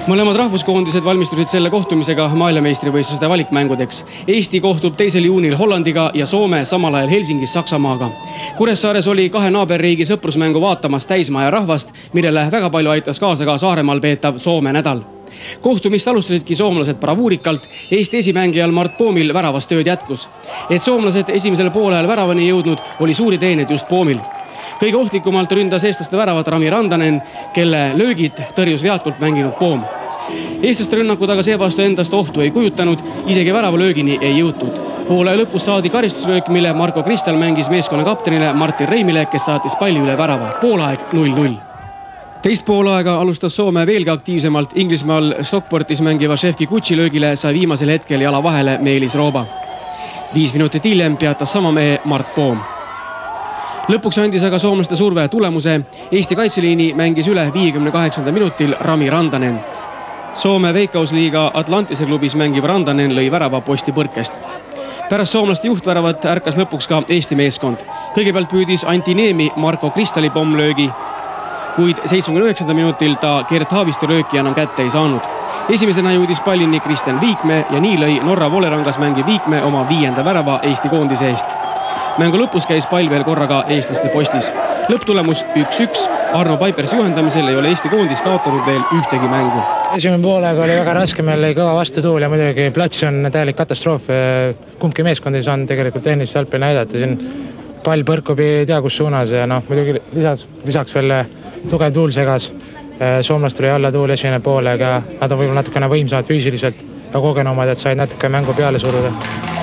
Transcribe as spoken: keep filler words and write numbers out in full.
Mõlemad rahvuskoondised valmistusid selle kohtumisega maailmameistrivõistluste valikmängudeks. Eesti kohtub teisel juunil Hollandiga ja Soome samal ajal Helsingis Saksamaaga. Kuressaares oli kahe naaberriigi sõprusmängu vaatamas täismaja rahvast, millele väga palju aitas kaasa ka Saaremaal peetav Soome nädal. Kohtumist alustasidki soomlased bravuurikalt, Eesti esimängijal Mart Poomil väravas tööd jätkus. Et soomlased esimesel poolajal väravani jõudnud, oli suuri teeneid just Poomil. Kõige ohtlikumalt ründas eestlaste väravat Rami Randanen, kelle löögid tõrjus veatult mänginud Poom. Eestlaste rünnakud aga seevastu endast ohtu ei kujutanud, isegi väravalöögini ei jõutud. Poole lõpus saadi karistusröök, mille Marko Kristal mängis meeskonna kaptenile Martin Reimile, kes saatis palli üle värava. Poolaeg null null. Teist poolaega alustas Soome veelgi aktiivsemalt. Inglismaal Stockportis mängiva Šefki Kutši löögile sai viimasel hetkel jala vahele Meelis Rooba. Viis minutit hiljem peatas sama mehe Mart Poom. Lõpuks andis aga soomlaste surve tulemuse. Eesti kaitseliini mängis üle viiekümne kaheksandal minutil Rami Randanen. Soome Veikkausliiga Atlantise klubis mängiv Randanen lõi värava posti põrkest. Pärast soomlaste juhtväravat ärkas lõpuks ka Eesti meeskond. Kõigepealt püüdis Antti Neemi Marko Kristali pommlöögi, kuid seitsmekümne üheksandal minutil ta Gert Haavistu rööki enam kätte ei saanud. Esimesena jõudis pallini Kristjan Viikme ja nii lõi Norra Volerangas mängi Viikme oma viienda värava Eesti koondise eest. Mängu lõpus käis pall veel korraga eestlaste postis. Lõpptulemus üks üks. Arno Paipersi juhendamisel ei ole Eesti koondis kaotanud veel ühtegi mängu. Esimene poolega oli väga raske, meil oli kõva vastutuul ja muidugi plats on täielik katastroof. Kumbki meeskond ei saanud tegelikult tehnilist jalgpalli näidata. Siin pall põrkub ei tea kus suunas ja noh, muidugi lisaks, lisaks veel tugev tuul segas. Soomlast tuli alla tuul esimene poolega. Nad on võib-olla natukene võimsamad füüsiliselt ja kogenumad, et said natuke mängu peale suruda.